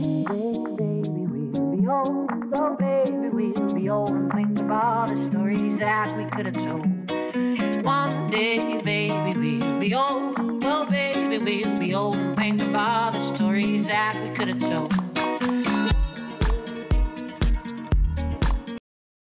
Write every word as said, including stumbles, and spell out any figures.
Baby, we'll be old. Oh, baby, we'll be old and think of all the stories that we could have told. One day, baby, we'll be old. Oh, baby, we'll be old and think of all the stories that we could have told.